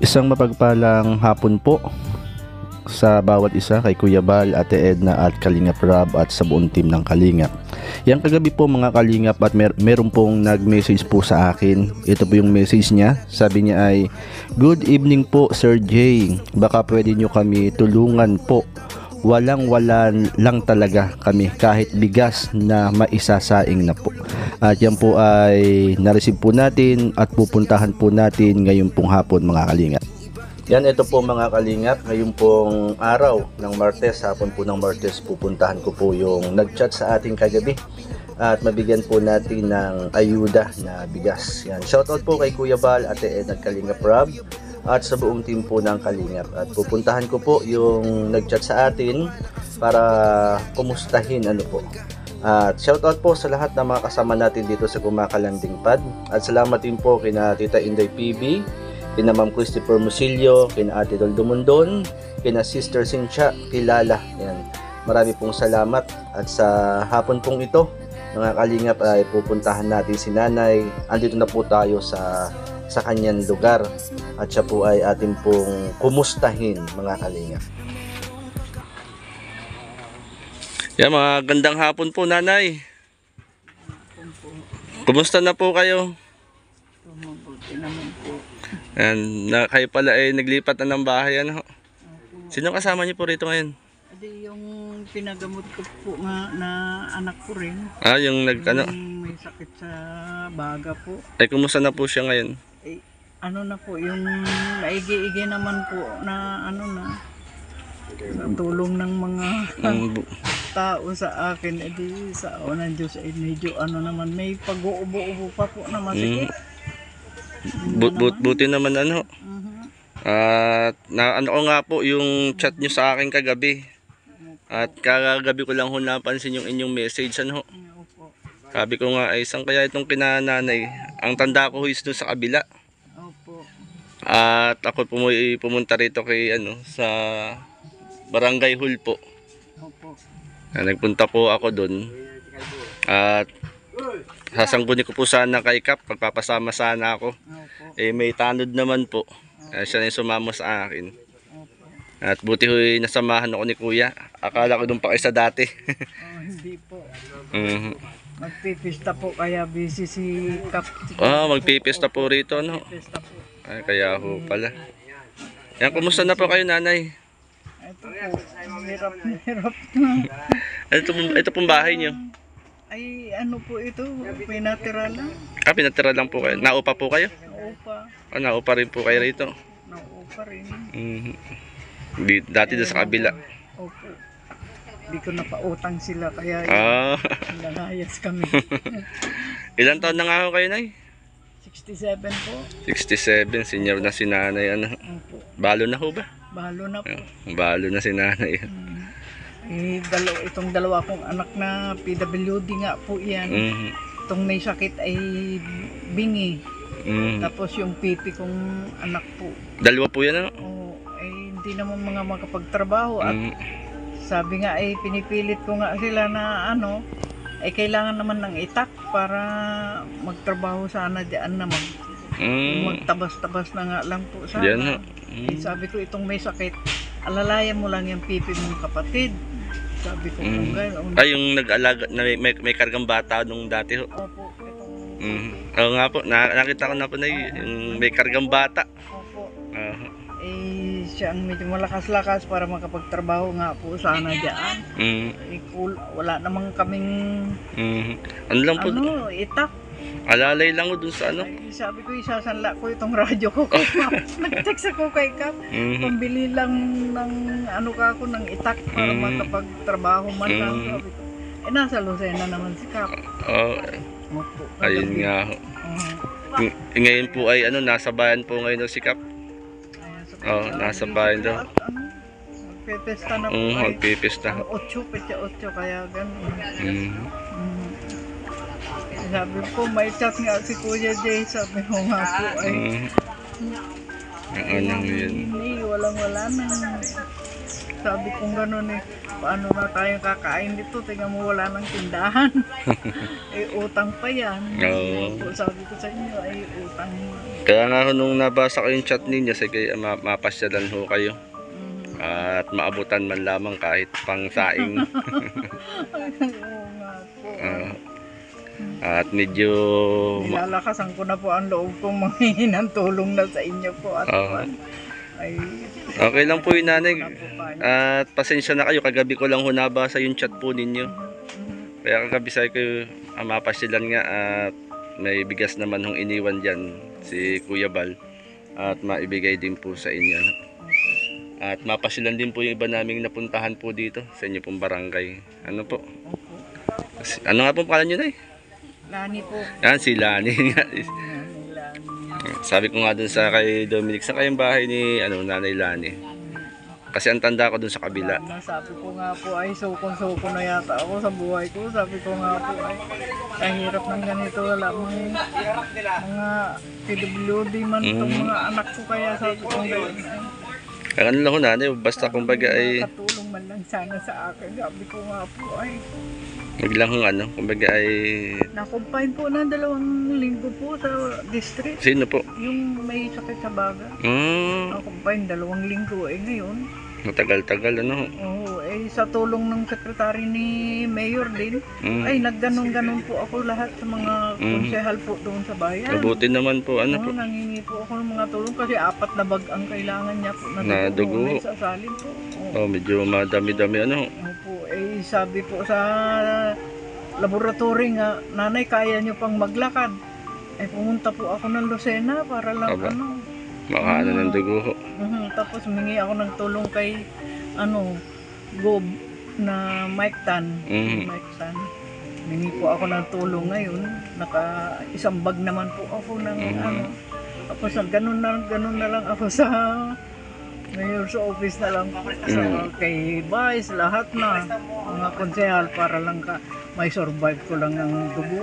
Isang mapagpalang hapon po sa bawat isa, kay Kuya Bal, Ate Edna at Kalingap Rob at sa buong team ng Kalingap. Yang kagabi po mga Kalingap at meron pong nag-message po sa akin. Ito po yung message niya. Sabi niya ay, "Good evening po Sir Jay. Baka pwede nyo kami tulungan po. Walang-wala lang talaga kami kahit bigas na maisasaing na po." At yan po ay na-receive po natin at pupuntahan po natin ngayon pong hapon mga Kalingap. Yan, ito po mga Kalingap, ngayon pong araw ng Martes, hapon po ng Martes, pupuntahan ko po yung nag-chat sa ating kagabi at mabigyan po natin ng ayuda na bigas. Yan, shoutout po kay Kuya Bal, Ate Ed at Kalingap Rob at sa buong team po ng Kalingap. At pupuntahan ko po yung nag-chat sa atin para kumustahin po. At shoutout po sa lahat ng mga kasama natin dito sa Kumakalanding Pad. At salamat din po kina Tita Inday PB, kina Ma'am Christopher Musillo, kina Ate Dol Dumondon, kina Sister Cynthia Kilala. Yan. Marami pong salamat. At sa hapon pong ito, mga Kalingap, ay pupuntahan natin si Nanay. Andito na po tayo sa kanyang lugar. At siya po ay atin pong kumustahin mga Kalingap. Yan, mga gandang hapon po, Nanay. Kumusta na po kayo? Mabuti naman po. Yan, kayo pala ay naglipat na ng bahay, ano? Sino kasama niyo po rito ngayon? Adi yung pinagamot ko po nga na anak ko rin. Ah, yung Yung may sakit sa baga po. Ay, kumusta na po siya ngayon? Eh, ano na po, yung maigi-igi naman po na sa tulong ng mga tao sa akin. Edi sa unang Diyos ay medyo naman, may pag-uubo-ubo pa po na masikip. Buti naman ano. At ko nga po yung chat nyo sa akin kagabi. At kagabi ko lang ho napansin yung inyong message, ano. Sabi ko nga ay isang kaya itong kinananay. Ang tanda ko is doon sa kabila. Opo. At ako pumunta rito kay sa Barangay Hall po. Opo. Nagpunta po ako doon. At sasanggunin ko po sana kay Kap, pagpapasama sana ako. Opo. Eh may tanod naman po. Siya na yung sumama sa akin. Opo. At buti ho'y nasamahan ako ni Kuya. Akala ko doon pa kayo sa dati. Hindi po. Magpipista po kaya busy si Kap. Magpipista po rito, no? Magpipista po. Ay, kaya ho pala. Yan, kumusta na po kayo, Nanay? Ito po, hirap na. Ito pong bahay nyo? Ay, po ito, pinatira lang. Pinatira lang po kayo. Naupa po kayo? Naupa. Naupa rin po kayo rito? Naupa rin. Dati doon sa kabila. Opo. Hindi ko napautang sila, kaya nangayas kami. Ilan taon na nga ho kayo, Nay? 67 po. 67, senior na si Nanay. Opo. Balo na ho ba? Balo na po. Balo na si Nanay. Itong dalawa kong anak na PWD nga po yan. Itong may sakit ay bingi. Tapos yung pipi kong anak po. Dalawa po yan, ano? Ay hindi naman mga makapagtrabaho. At sabi nga ay pinipilit ko nga sila na ay kailangan naman ng itak para magtrabaho sana diyan na magtabas-tabas na nga lang po sana. Sabi ko itong may sakit, alalayan mo lang yung pipi mong kapatid. Sabi ko kung gano'n. Ay, yung nag-alaga, may kargang bata nung dati ho. Opo, Oo nga po, nakita ko na po na yung may kargang bata. Opo. Siya ang medyo malakas-lakas para makapagtrabaho nga po sana diyan. Wala namang kaming ano lang po? Itak. Alalay lang dun sa Ay, sabi ko isasanla ko itong radyo ko. Nag-text ako kay Kap. Pambili lang ng ng itak para makapagtrabaho man lang. Sabi ko. Nasa Lucena naman si Kap. Opo. Ayun nga ho. Ngayon po ay nasa bayan po ngayon si Kap. Nasa bayan daw. Magpipista na po. Magpipista. 8 kaya gano'n. Sabi ko, may chat nga si Kuya Jay. Sabi ko nga po ay yun. walang-wala na. Sabi kong gano'n eh, paano na tayo kakain dito? Tingnan mo, wala nang tindahan. Eh, utang pa yan. Oo. Opo, sabi ko sa inyo, ay utang. Kaya nga ho, nung nabasa ko yung chat ninyo, sige, mapasyalan ho kayo. Mhm. At maabutan man lamang kahit pang saing. Oo nga po. At medyo Nilalakasan ko na po ang loob kong manghihin ng tulong na sa inyo po. At ay, okay lang po yun, nanay. na po kayo. At pasensya na kayo, kagabi ko lang ho nabasa yung chat po ninyo. Kaya kagabi sabi ko, mapasyalan nga at may bigas naman hong iniwan dyan si Kuya Bal. At maibigay din po sa inyo. At mapasyalan din po yung iba naming napuntahan po dito sa inyo pong barangay. Ano po? Opo. Ano nga po pangalan nyo, nay? Lani po. Yan, si Lani. Lani. Sabi ko nga dun sa kay Dominic, sa kayong bahay ni Nanay Lani. Kasi ang tanda ko dun sa kabila. Sabi ko nga po ay sukon-suko na yata ako sa buhay ko. Sabi ko nga po ay kahirap ng ganito. Wala mga PWD man itong mga anak ko. Kaya sabi ko ngayon ay Kaya ano lang ho, nanay, basta kumbaga ay katulong man lang sana sa akin. Sabi ko nga po ay maglang hong kumbaga ay nakumpine po ng 2 linggo po sa district. sino po? Yung may sakit sa baga. Hmm, Nakumpine 2 linggo. Eh ngayon, matagal-tagal oo, eh sa tulong ng sekretary ni Mayor din, ay nagganon-ganon po ako lahat sa mga konsehal po doon sa bayan. Mabuti naman po, po. Nangingi po ako ng mga tulong kasi 4 na bag ang kailangan niya po Na dugo. May sasalin po. Oo. Medyo madami-dami Opo, eh sabi po sa laboratory nga, nanay kaya niyo pang maglakad. Eh pumunta po ako ng Lucena para lang Aba. Makaano ng dugo ho. Tapos humingi ako ng tulong kay Gob na Mike Tan. Mike Tan. Humingi po ako ng tulong ngayon. Isang bag naman po ako ng Tapos ganun na lang ako sa mayor sa office na lang po. Kay Vice, lahat na mga konsehal para lang may survive ko lang ng dugo.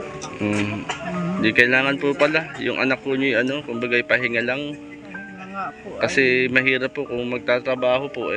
Di kailangan po pala yung anak ko niyo kumbaga pahinga lang. Kasi mahirap po kung magtatrabaho po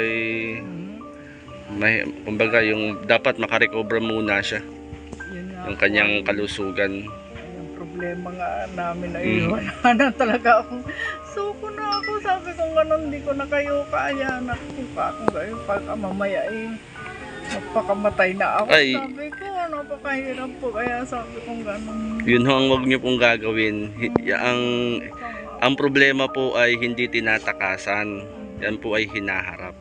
kumbaga yung dapat makarecover muna siya. Yung kanyang kalusugan. Yung problema nga namin ay wala na talaga ako. Suko na ako, sabi ko ganun, hindi ko na kayo kaya. Naku pa akong gayon, pagka mamaya magpakamatay na ako. Ay. Sabi ko, napakahirap po, kaya sabi ko ganun. Yun ho ang huwag niyo pong gagawin. Ang problema po ay hindi tinatakasan. Yan po ay hinaharap.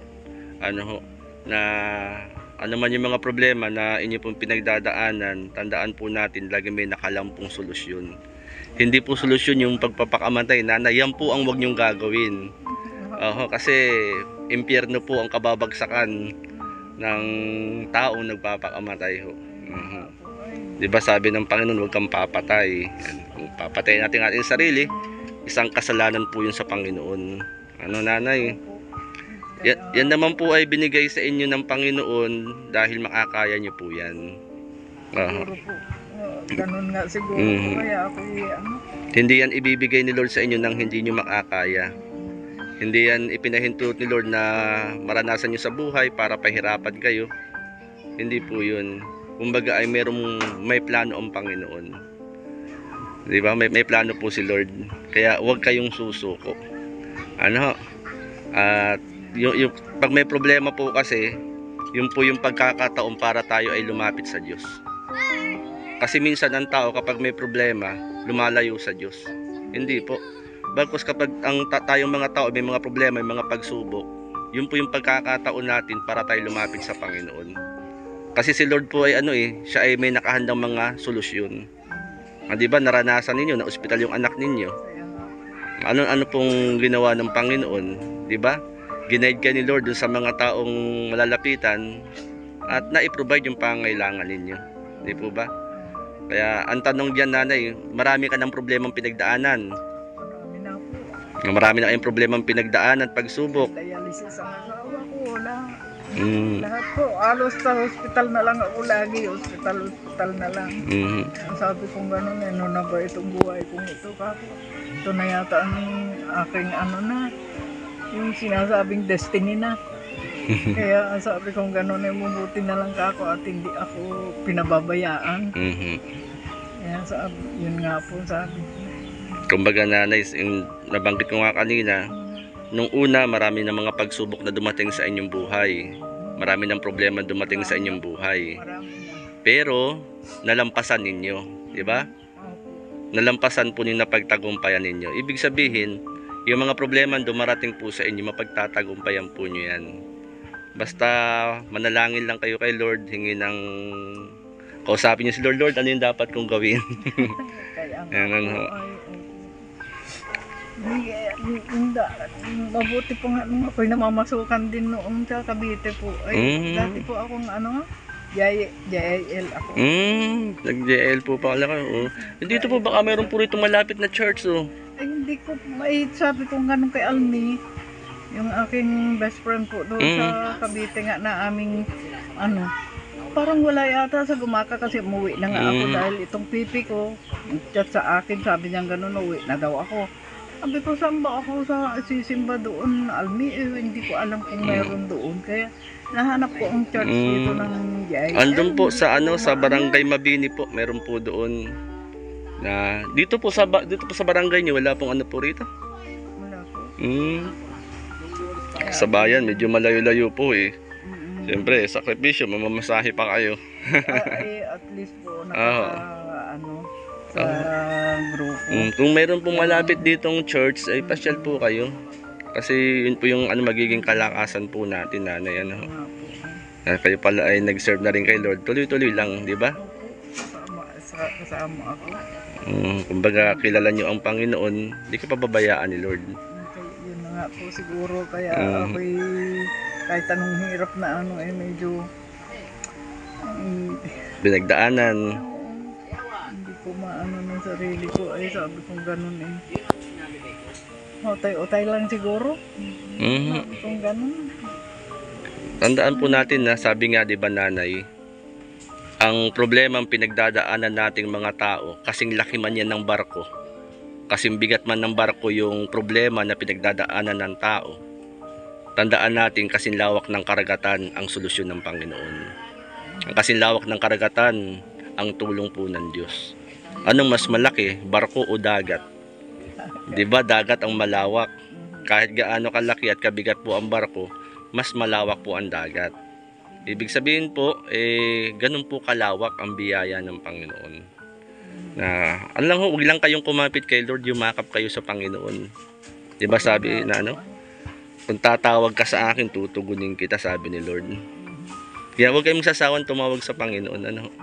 Ano man yung mga problema na inyo pong pinagdadaanan, tandaan po natin lagi may nakalampong solusyon. Hindi po solusyon yung pagpapakamatay. Nanay, yan po ang huwag niyong gagawin. Kasi impyerno po ang kababagsakan ng taong nagpapakamatay ho. Diba sabi ng Panginoon, huwag kang papatay. Kung papatay natin ating sarili, isang kasalanan po yun sa Panginoon. Nanay? Yan naman po ay binigay sa inyo ng Panginoon dahil makakaya nyo po yan. Siguro po. Ganun nga siguro. Kaya ako Hindi yan ibibigay ni Lord sa inyo nang hindi nyo makakaya. Hindi yan ipinahintulot ni Lord na maranasan nyo sa buhay para pahirapan kayo. Hindi po yun. Kumbaga ay may plano ang Panginoon. Diba? May plano po si Lord. Kaya huwag kayong susuko. At yung pag may problema po kasi, yun po yung pagkakataon para tayo ay lumapit sa Diyos. Kasi minsan ang tao kapag may problema, lumalayo sa Diyos. Hindi po. Bagkus kapag tayong mga tao may mga problema, may mga pagsubok, yun po yung pagkakataon natin para tayo lumapit sa Panginoon. Kasi si Lord po ay siya ay may nakahandang mga solusyon. Diba naranasan ninyo na ospital yung anak ninyo? Ano pong ginawa ng Panginoon? Diba? Ginaid ka ni Lord dun sa mga taong malalapitan at na-provide yung pangailangan ninyo. Di po ba? Kaya ang tanong diyan, nanay, marami ka ng problemang pinagdaanan. Marami na kayong problemang pinagdaanan, pagsubok. Dialysis ang asawa ko, wala. Lahat po, alos sa hospital na lang ako lagi. Hospital na lang. Sabi kong gano'n, ano na ba itong buhay kong ito? Ito na yata ang aking na. Yung sinasabing destiny na. Kaya sabi kong gano'n ay mabuti na lang ka ako at hindi ako pinababayaan. Kaya sabi, yun nga po sabi ko. Kumbaga nanay, nabanggit ko nga kanina, nung una marami ng mga pagsubok na dumating sa inyong buhay. Marami ng problema dumating sa inyong buhay. Marami na. Pero nalampasan ninyo, di ba? Nalampasan po ninyo, napagtagumpayan ninyo. Ibig sabihin, yung mga problema dumarating po sa inyo, mapagtatagumpayan po nyo yan. Basta manalangin lang kayo kay Lord, hingi ng kausapin niyo si Lord, Lord, ano yung dapat kong gawin? Kaya nga Yan, ano. Mabuti po nga nung ako'y namamasukan din noong sa Cavite po. Ay, dati po akong JIL ako. Nag-JL po pala kayo. Dito po baka meron po rito malapit na church. Ay, hindi ko, sabi ko ganun kay Almi, yung aking best friend po doon sa Cavite nga na aming, parang wala yata sa Gumaka kasi umuwi na nga ako dahil itong pipi ko, chat sa akin, sabi niya ganun, uwi na daw ako. Sabi ko, saan ba ako sa sisimba doon, Almi? Hindi ko alam kung meron doon. Kaya nahanap ko ang church dito ng JIL. Andun po sa sa Barangay Mabini po, meron po doon. Na dito po sa barangay niyo wala pong po rito. Wala po. Sa bayan medyo malayo-layo po eh. Siyempre, sakripisyo, mamamasahe pa kayo. Ay, at least po sa grupo. Kung meron pong malapit ditong church, ay pasyal po kayo. Kasi yun po yung magiging kalakasan po natin, nanay. Kayo pala ay nag-serve na rin kay Lord. Tuloy-tuloy lang, di ba? Kasama ako. Kumbaga, kilala nyo ang Panginoon, di ka pababayaan ni Lord. Yun na nga po siguro. Kaya ako'y kahit anong hirap na medyo binagdaanan. Hindi ko maano ng sarili ko. Ay, sabi kong ganun eh. Utay-utay lang siguro. Sabi kong ganun. Tandaan po natin na sabi nga, di ba nanay, ang problema ang pinagdadaanan nating mga tao, kasing laki man yan ng barko, kasing bigat man ng barko yung problema na pinagdadaanan ng tao, tandaan natin kasing lawak ng karagatan ang solusyon ng Panginoon. Ang kasing lawak ng karagatan ang tulong po ng Diyos. Anong mas malaki, barko o dagat? Di ba dagat ang malawak? Kahit gaano kalaki at kabigat po ang barko, mas malawak po ang dagat. Ibig sabihin po, ganun po kalawak ang biyaya ng Panginoon. Na, huwag lang kayong kumapit kay Lord, yumakap kayo sa Panginoon. Diba sabi na kung tatawag ka sa akin, tutugunin kita, sabi ni Lord. Kaya huwag kayong sasawang tumawag sa Panginoon.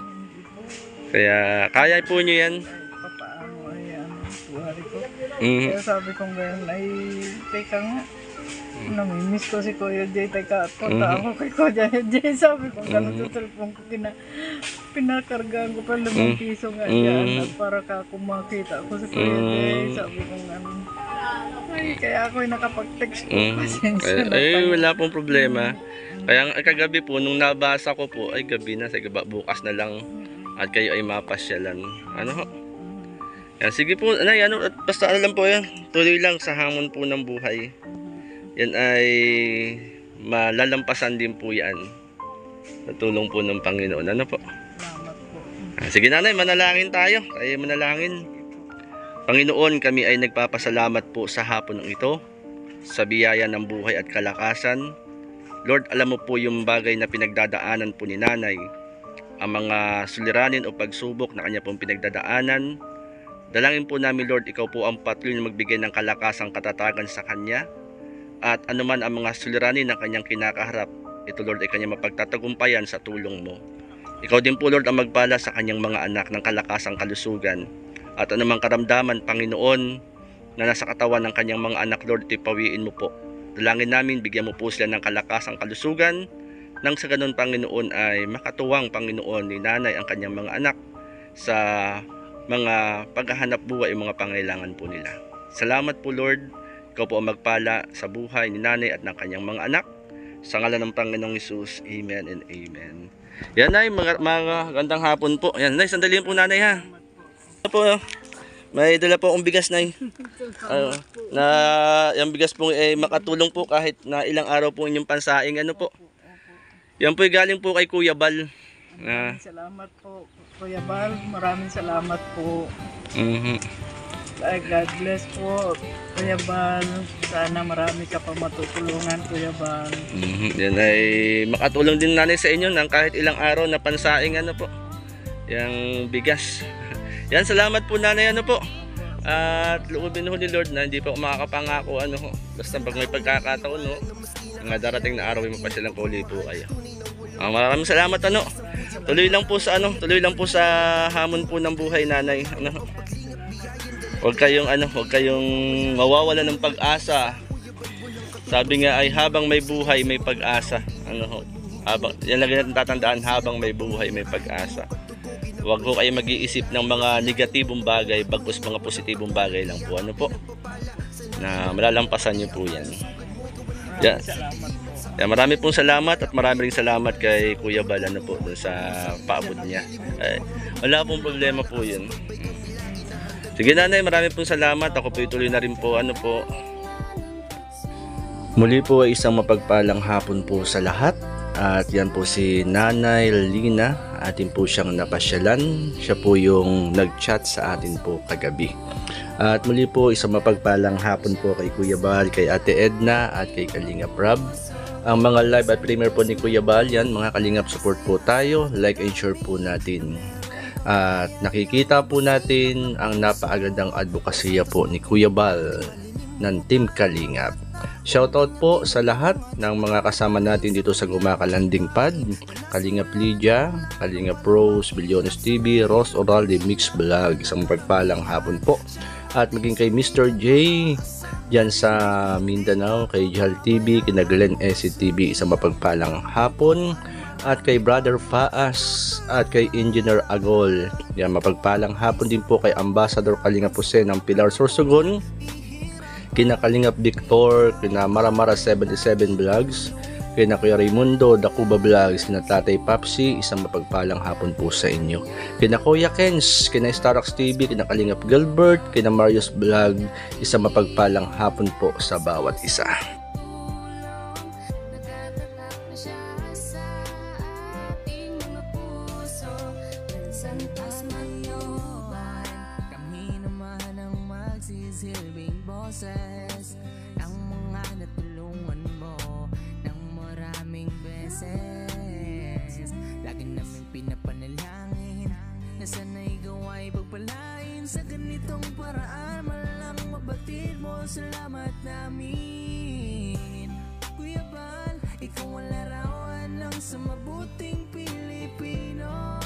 Kaya, kaya po nyo yan. Paano buhay ko. Kaya sabi kong ganyan, ay, teka nga. Namimiss ko si Kuya Jay, teka, punta ako kay Kuya Jay, sabi ko, gano'n sa cellphone ko, pinakargaan ko pa 5 piso nga dyan, at para kumakita ako si Kuya Jay, sabi ko gano'n. Ay, kaya ako'y nakapag-text ko, pasensya na. Ay, wala pong problema. Kaya kagabi po, nung nabasa ko po, ay gabi na, sige, bukas na lang, at kayo ay mapasyalan. Yan, sige po, at basta lang po yan, tuloy lang sa hamon po ng buhay. Yan ay malalampasan din po yan. Natulong po ng Panginoon. Po? Salamat po. Sige nanay, manalangin tayo. Ay manalangin. Panginoon, kami ay nagpapasalamat po sa hapon ng ito, sa biyaya ng buhay at kalakasan. Lord, alam mo po yung bagay na pinagdadaanan po ni nanay. Ang mga suliranin o pagsubok na kanya pong pinagdadaanan. Dalangin po namin, Lord, ikaw po ang patuloy na magbigay ng kalakasang katatagan sa kanya. At anuman ang mga suliranin na kanyang kinakaharap, ito Lord ay kanyang mapagtatagumpayan sa tulong mo. Ikaw din po Lord ang magpala sa kanyang mga anak ng kalakasang kalusugan. At anumang karamdaman, Panginoon, na nasa katawan ng kanyang mga anak, Lord, ipawiin mo po. Dalangin namin, bigyan mo po sila ng kalakasang kalusugan, nang sa ganun, Panginoon, ay makatuwang, Panginoon, ni nanay ang kanyang mga anak sa mga paghahanap buhay, mga pangailangan po nila. Salamat po Lord. Ikaw po ang magpala sa buhay ni nanay at ng kanyang mga anak. Sa ngalan ng Panginoong Hesus, Amen and Amen. Yan nay, mga gandang hapon po. Yan nay, sandali po nanay ha. Ito po, May dala po akong bigas, Nay. Na yung bigas po makatulong po kahit na ilang araw po inyong pansaing. Ano po? Yan po galing po kay Kuya Bal. Maraming salamat po, Kuya Bal. Maraming salamat po. God bless po, Kuya Bal. Sana marami ka pa matutulungan, Kuya Bal. Yan ay makatulong din nanay sa inyo ng kahit ilang araw na pansaing ano po. Yung bigas. Yan, salamat po nanay ano po. At loobin ho ni Lord na hindi pa ako makakapangako ano ho. Basta pag may pagkakataon ho, mga darating na araw ay mapasilang kuli po kayo. Maraming salamat ano. Tuloy lang po sa hamon po ng buhay nanay ano. Huwag kayong mawawala ng pag-asa. Sabi nga ay habang may buhay may pag-asa. Ano ho? Yan lagi natin tatandaan, habang may buhay may pag-asa. Huwag ho kayo mag-iisip ng mga negatibong bagay, bagkus mga positibong bagay lang po. Ano po? Na malalampasan niyo po yan. Yan. Yan, marami pong salamat at marami ring salamat kay Kuya Bal ano po dun sa paabot niya. Wala pong problema po yun. Sige nanay, marami pong salamat. Ako po ituloy na rin po ano po. Muli po ay isang mapagpalang hapon po sa lahat. At yan po si Nanay Lina. Atin po siyang napasyalan. Siya po yung nag-chat sa atin po kagabi. At muli po isang mapagpalang hapon po kay Kuya Bal, kay Ate Edna at kay Kalingap Rob. Ang mga live at premiere po ni Kuya Bal, yan mga Kalingap, support po tayo. Like and share po natin. At nakikita po natin ang napakagandang advokasya po ni Kuya Bal ng Team Kalingap. Shoutout po sa lahat ng mga kasama natin dito sa Gumakalanding Pad. Kalingap Lydia, Kalingap Rose, Bilyones TV, Ross Oralde Mix Vlog. Isang pagpalang hapon po. At maging kay Mr. J dyan sa Mindanao, kay Jal TV, kina Glenn SCTV, isang mapagpalang hapon. At kay Brother Faas at kay Engineer Agol. Yan, mapagpalang hapon din po kay Ambassador Kalingap Jose ng Pilar Sorsogon, kina Kalingap Victor, kina Maramara 77 Vlogs, kina Kuya Raimundo Dakuba Vlogs, kina Tatay Papsi, isang mapagpalang hapon po sa inyo. Kina Kuya Kens, kina Starax TV, kina Kalingap Gilbert, kina Marius Vlog, isang mapagpalang hapon po sa bawat isa. Ang mga natulungan mo ng maraming beses, lagi namin pinapanalangin na sana'y gawa'y pagpalain sa ganitong paraan. Malang mabatid mo, salamat namin. Kuya Bal, ikaw ang larawan ng sa mabuting Pilipino.